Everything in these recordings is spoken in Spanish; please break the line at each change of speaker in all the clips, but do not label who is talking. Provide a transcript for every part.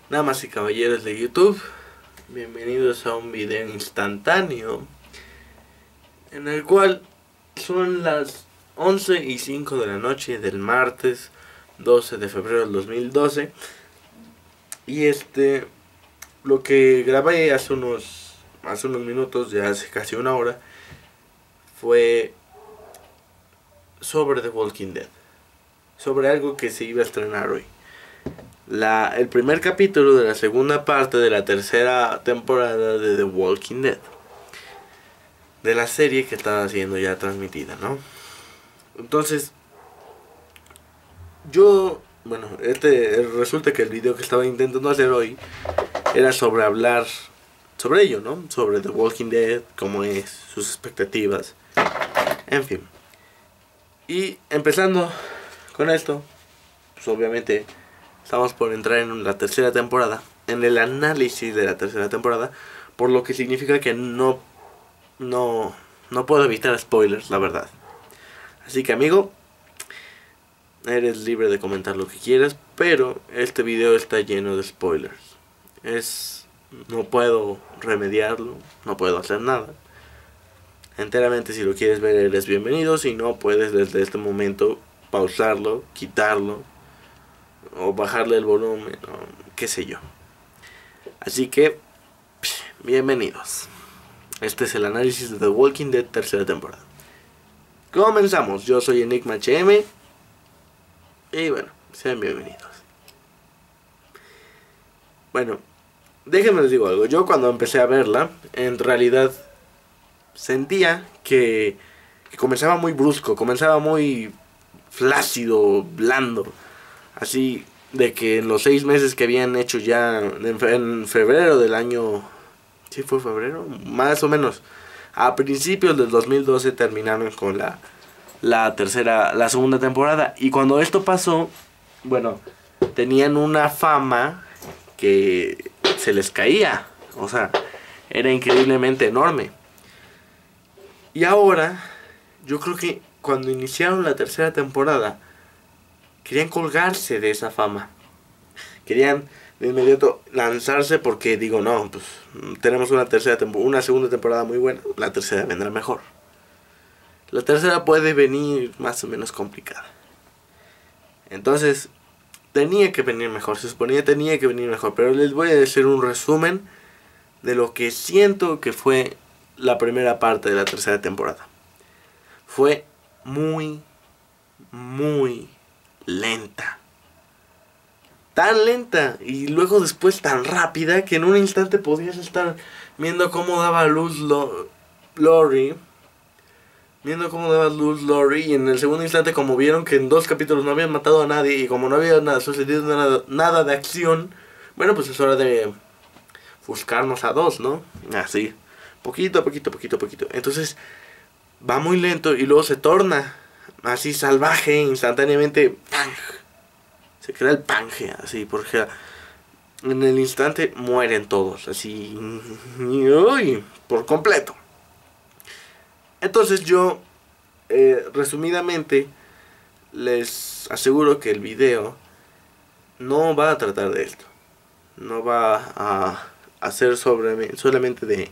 Damas y caballeros de YouTube, bienvenidos a un video instantáneo en el cual son las 11:05 de la noche del martes 12 de febrero del 2012. Y lo que grabé hace unos minutos, ya hace casi una hora, fue sobre The Walking Dead, sobre algo que se iba a estrenar hoy. El primer capítulo de la segunda parte de la tercera temporada de The Walking Dead, de la serie que estaba siendo ya transmitida, ¿no? Entonces, resulta que el video que estaba intentando hacer hoy era sobre hablar sobre ello, ¿no? Sobre The Walking Dead, cómo es, sus expectativas, en fin. Y empezando con esto, pues obviamente estamos por entrar en la tercera temporada, en el análisis de la tercera temporada, por lo que significa que no puedo evitar spoilers, la verdad. Así que, amigo, eres libre de comentar lo que quieras, pero este video está lleno de spoilers. No puedo remediarlo, no puedo hacer nada. Enteramente, si lo quieres ver, eres bienvenido. Si no, puedes desde este momento pausarlo, quitarlo o bajarle el volumen, o qué sé yo. Así que, bienvenidos. Este es el análisis de The Walking Dead tercera temporada. Comenzamos. Yo soy Enigma HM. Y bueno, sean bienvenidos. Bueno, déjenme les digo algo. Yo cuando empecé a verla, en realidad sentía que comenzaba muy brusco, comenzaba muy flácido, blando. Así de que en los 6 meses que habían hecho ya en febrero del año... ¿Sí fue febrero? Más o menos. A principios del 2012 terminaron con la segunda temporada. Y cuando esto pasó, bueno, tenían una fama que se les caía. O sea, era increíblemente enorme. Y ahora, yo creo que cuando iniciaron la tercera temporada, querían colgarse de esa fama. Querían de inmediato lanzarse porque digo, no, pues tenemos una segunda temporada muy buena, la tercera vendrá mejor. La tercera puede venir más o menos complicada. Entonces, tenía que venir mejor, se suponía que tenía que venir mejor. Pero les voy a decir un resumen de lo que siento que fue la primera parte de la tercera temporada. Fue muy lenta. Tan lenta y luego después tan rápida que en un instante podías estar viendo cómo daba luz Lori. Viendo cómo daba luz Lori, y en el segundo instante, como vieron que en 2 capítulos no habían matado a nadie y como no había sucedido nada de acción, bueno, pues es hora de buscarnos a 2, ¿no? Así, poquito a poquito. Entonces va muy lento y luego se torna así salvaje instantáneamente. ¡Pang! Se crea el panje, así, porque en el instante mueren todos, así, uy, por completo. Entonces yo, resumidamente, les aseguro que el video no va a tratar de esto. No va a ser solamente de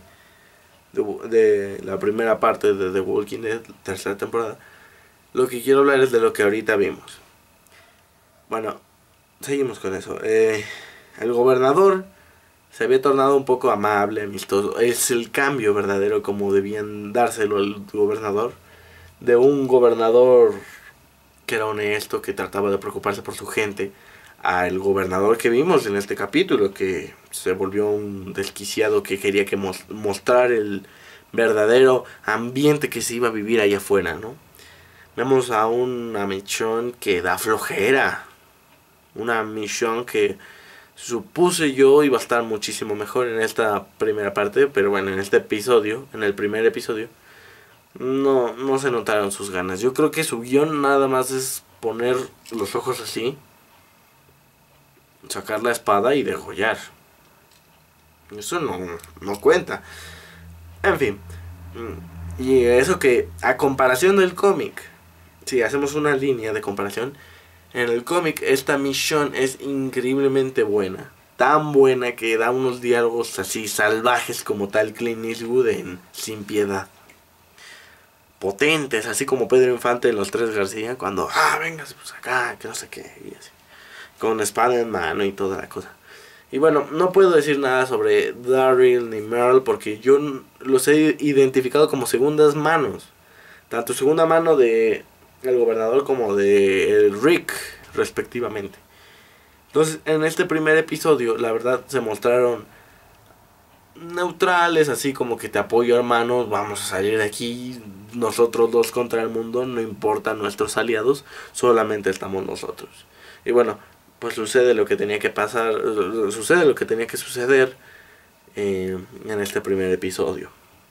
la primera parte de The Walking Dead, tercera temporada. Lo que quiero hablar es de lo que ahorita vimos. Bueno, seguimos con eso. El gobernador se había tornado un poco amable, amistoso. Es el cambio verdadero como debían dárselo al gobernador. De un gobernador que era honesto, que trataba de preocuparse por su gente, al gobernador que vimos en este capítulo, que se volvió un desquiciado que quería mostrar el verdadero ambiente que se iba a vivir allá afuera, ¿no? Vemos a una Michonne que da flojera. Una Michonne que supuse yo iba a estar muchísimo mejor en esta primera parte, pero bueno, en este episodio, en el primer episodio, no se notaron sus ganas. Yo creo que su guión nada más es poner los ojos así, sacar la espada y degollar. Eso no cuenta. En fin, y eso que a comparación del cómic, si hacemos una línea de comparación, en el cómic esta Michonne es increíblemente buena. tan buena que da unos diálogos así salvajes como tal Clint Eastwood en Sin Piedad. Potentes, así como Pedro Infante en Los Tres García, cuando, venga, pues acá, que no sé qué, y así, con espada en mano y toda la cosa. Y bueno, no puedo decir nada sobre Daryl ni Merle porque yo los he identificado como segundas manos. Tanto segunda mano de el gobernador como de el Rick, respectivamente. Entonces, en este primer episodio, la verdad, se mostraron neutrales, así como que te apoyo, hermano, vamos a salir de aquí, nosotros dos contra el mundo, no importan nuestros aliados, solamente estamos nosotros. Y bueno, pues sucede lo que tenía que pasar, sucede lo que tenía que suceder en este primer episodio.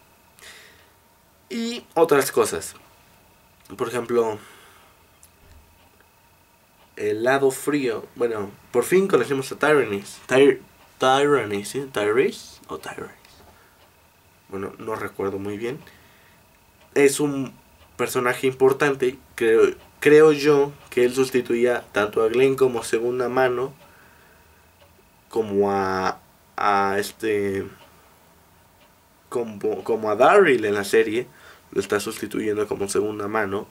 Y otras cosas, por ejemplo, el lado frío. Bueno, por fin conocemos a Tyrannus. Tyrannus, ¿sí? ¿Tyrese o Tyrannus? Bueno, no recuerdo muy bien. Es un personaje importante. Creo yo que él sustituía tanto a Glenn como segunda mano, como a como a Daryl en la serie. Lo está sustituyendo como segunda mano.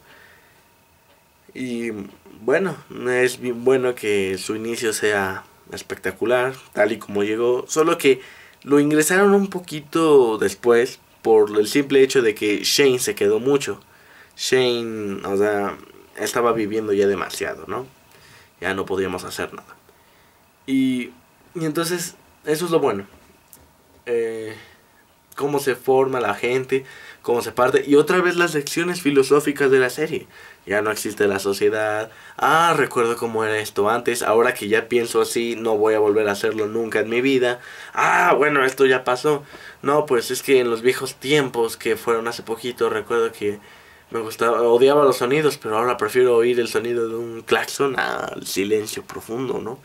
Y bueno, es bien bueno que su inicio sea espectacular, tal y como llegó. Solo que lo ingresaron un poquito después por el simple hecho de que Shane se quedó mucho. Shane, o sea, estaba viviendo ya demasiado, ¿no? Ya no podíamos hacer nada. Y entonces, eso es lo bueno. Cómo se forma la gente, cómo se parte. Y otra vez las lecciones filosóficas de la serie. Ya no existe la sociedad. Recuerdo cómo era esto antes. Ahora que ya pienso así, no voy a volver a hacerlo nunca en mi vida. Bueno, esto ya pasó. No, pues es que en los viejos tiempos que fueron hace poquito, recuerdo que odiaba los sonidos, pero ahora prefiero oír el sonido de un claxon al silencio profundo, ¿no?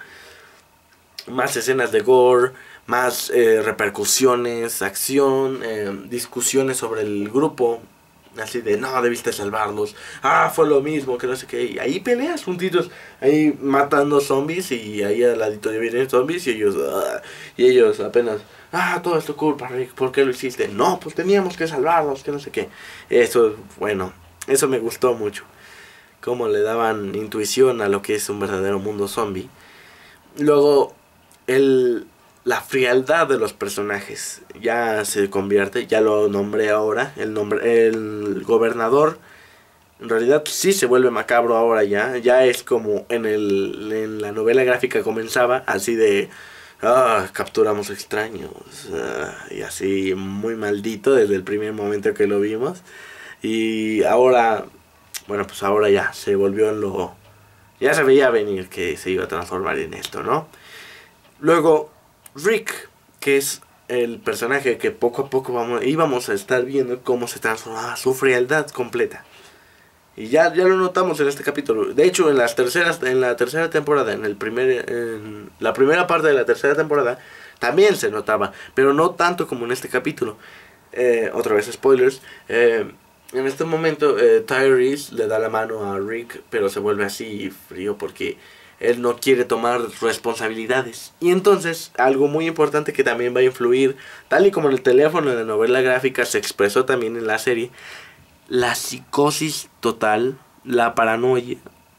Más escenas de gore, más repercusiones, acción, discusiones sobre el grupo, así de no, debiste salvarlos, fue lo mismo, que no sé qué, y ahí peleas juntitos, ahí matando zombies, y ahí al ladito vienen zombies, y ellos apenas, todo es tu culpa, Rick, ¿por qué lo hiciste? No, pues teníamos que salvarlos, que no sé qué. Eso, bueno, eso me gustó mucho, cómo le daban intuición a lo que es un verdadero mundo zombie. Luego, la frialdad de los personajes ya se convierte, ya lo nombré ahora, el gobernador en realidad sí se vuelve macabro ahora, ya es como en la novela gráfica comenzaba, así de capturamos extraños, y así muy maldito desde el primer momento que lo vimos. Y ahora, bueno, pues ahora ya se volvió ya se veía venir que se iba a transformar en esto, ¿no? Luego, Rick, que es el personaje que poco a poco íbamos a estar viendo cómo se transformaba su frialdad completa. Y ya lo notamos en este capítulo. De hecho, en la tercera temporada, en la primera parte de la tercera temporada, también se notaba, pero no tanto como en este capítulo. Otra vez spoilers. En este momento, Tyrese le da la mano a Rick, pero se vuelve así frío porque él no quiere tomar responsabilidades. Y entonces, algo muy importante que también va a influir, tal y como en el teléfono, en la novela gráfica, se expresó también en la serie, la psicosis total, la paranoia,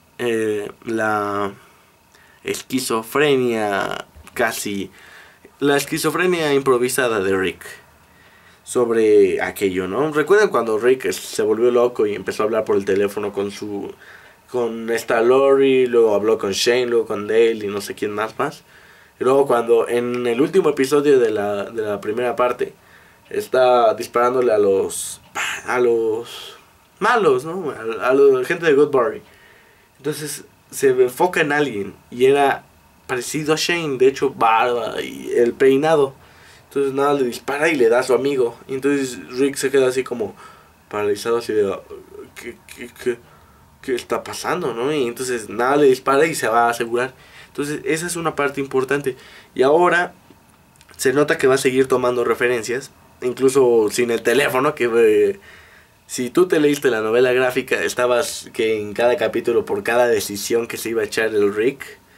la esquizofrenia la esquizofrenia improvisada de Rick sobre aquello, ¿no? ¿Recuerdan cuando Rick se volvió loco y empezó a hablar por el teléfono con esta Lori, luego habló con Shane, luego con Dale y no sé quién más? Y luego cuando en el último episodio de la primera parte está disparándole a los malos, ¿no? A la gente de Goodberry. Entonces se enfoca en alguien y era parecido a Shane, de hecho barba y el peinado. Entonces nada, le dispara y le da a su amigo. Y entonces Rick se queda así como paralizado, así de ¿qué está pasando, no? Y entonces nada, le dispara y se va a asegurar. Entonces esa es una parte importante. Y ahora se nota que va a seguir tomando referencias, incluso sin el teléfono, que si tú te leíste la novela gráfica, estabas que en cada capítulo, por cada decisión que se iba a echar el Rick,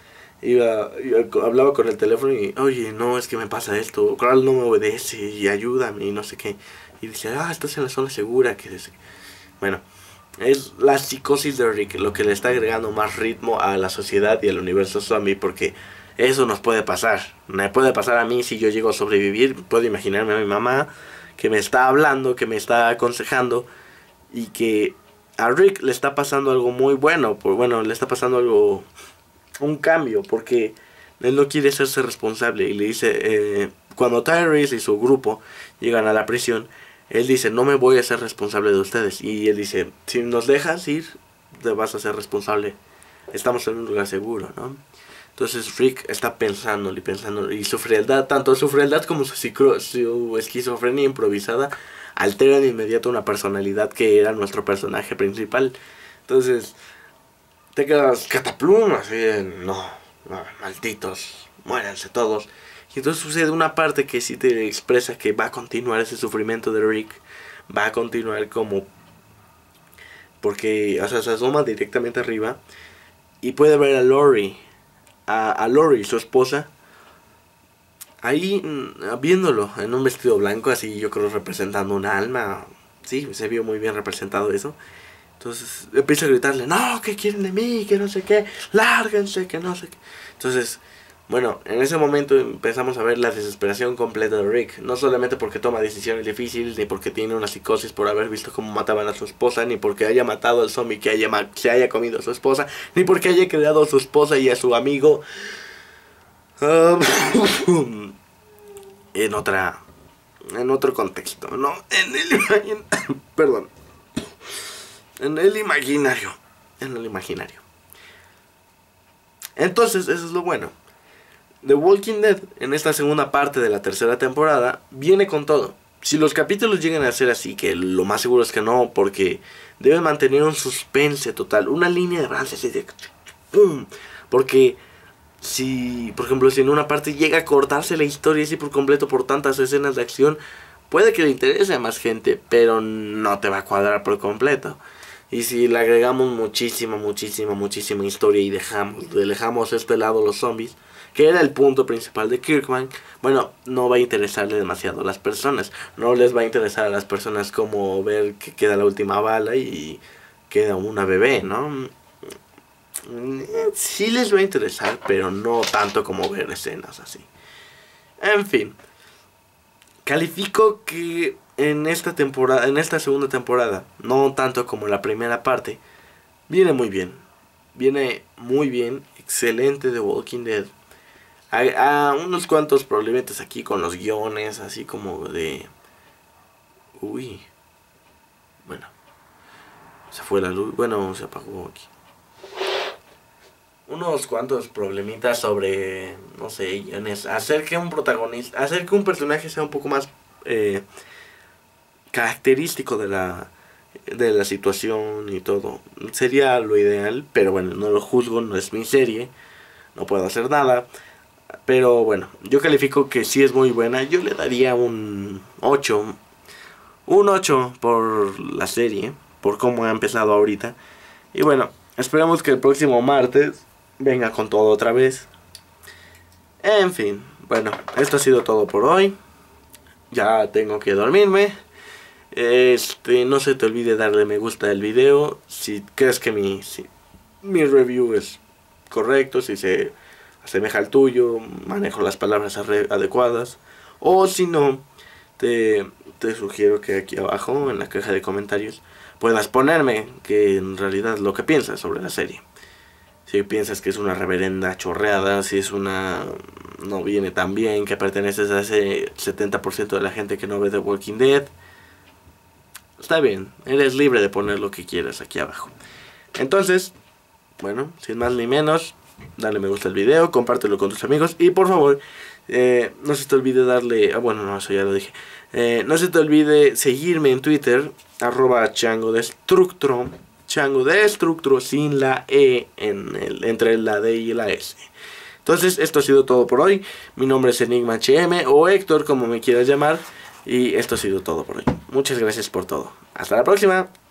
hablaba con el teléfono y, oye, no, es que me pasa esto, Carl no me obedece y ayúdame y no sé qué. Y dice, estás en la zona segura. Bueno, es la psicosis de Rick lo que le está agregando más ritmo a la sociedad y al universo zombie, porque eso nos puede pasar. Me puede pasar a mí si yo llego a sobrevivir. Puedo imaginarme a mi mamá que me está hablando, que me está aconsejando, y que a Rick le está pasando algo muy bueno. Le está pasando algo, un cambio, porque él no quiere hacerse responsable. Y le dice, cuando Tyrese y su grupo llegan a la prisión, él dice, no me voy a hacer responsable de ustedes. Y él dice, si nos dejas ir, te vas a ser responsable. Estamos en un lugar seguro, ¿no? Entonces Rick está pensando y su frialdad, tanto su frialdad como su esquizofrenia improvisada, alteran de inmediato una personalidad que era nuestro personaje principal. Entonces te quedas cataplum, así de, no, malditos, muéranse todos. Y entonces sucede una parte que sí te expresa que va a continuar ese sufrimiento de Rick. Va a continuar como, porque, o sea, se asoma directamente arriba y puede ver a Lori, a Lori, su esposa, ahí viéndolo en un vestido blanco, así yo creo representando un alma. Sí, se vio muy bien representado eso. Entonces empieza a gritarle, no, ¿qué quieren de mí? Que no sé qué, lárguense, que no sé qué. Entonces, bueno, en ese momento empezamos a ver la desesperación completa de Rick. No solamente porque toma decisiones difíciles, ni porque tiene una psicosis por haber visto cómo mataban a su esposa, ni porque haya matado al zombie que se haya comido a su esposa, ni porque haya creado a su esposa y a su amigo en otro contexto, ¿no? Perdón. En el imaginario. Entonces, eso es lo bueno. The Walking Dead, en esta segunda parte de la tercera temporada, viene con todo. Si los capítulos llegan a ser así, que lo más seguro es que no, porque deben mantener un suspense total, una línea de avance así de ¡pum! Porque si, por ejemplo, si en una parte llega a cortarse la historia así por completo por tantas escenas de acción, puede que le interese a más gente, pero no te va a cuadrar por completo. Y si le agregamos muchísima historia y dejamos este lado los zombies, que era el punto principal de Kirkman, bueno, no va a interesarle demasiado a las personas. No les va a interesar a las personas como ver que queda la última bala y queda una bebé, ¿no? Sí les va a interesar, pero no tanto como ver escenas así. En fin, califico que en esta temporada, en esta segunda temporada, no tanto como la primera parte, viene muy bien. Viene muy bien, excelente The Walking Dead. A unos cuantos problemitas aquí con los guiones, así como de... Uy. Bueno. Se fue la luz. Bueno, se apagó aquí. Unos cuantos problemitas sobre, no sé, guiones. Hacer que un protagonista, hacer que un personaje sea un poco más característico de la situación y todo. Sería lo ideal, pero bueno, no lo juzgo, no es mi serie. No puedo hacer nada. Pero bueno, yo califico que sí es muy buena. Yo le daría un 8. Un 8 por la serie, por cómo ha empezado ahorita. Y bueno, esperamos que el próximo martes venga con todo otra vez. En fin, bueno, esto ha sido todo por hoy. Ya tengo que dormirme. No se te olvide darle me gusta al video si crees que mi review es correcto, si se asemeja al tuyo, manejo las palabras adecuadas, o si no, te sugiero que aquí abajo en la caja de comentarios puedas ponerme que en realidad lo que piensas sobre la serie. Si piensas que es una reverenda chorreada, si es no viene tan bien, que perteneces a ese 70% de la gente que no ve The Walking Dead, está bien, eres libre de poner lo que quieras aquí abajo. Entonces, bueno, sin más ni menos, dale me gusta al video, compártelo con tus amigos y por favor, no se te olvide darle... bueno, no, eso ya lo dije. No se te olvide seguirme en Twitter, @changodestructro, changodestructro sin la E entre la D y la S. Entonces, esto ha sido todo por hoy. Mi nombre es Enigma HM o Héctor, como me quieras llamar. Y esto ha sido todo por hoy. Muchas gracias por todo. Hasta la próxima.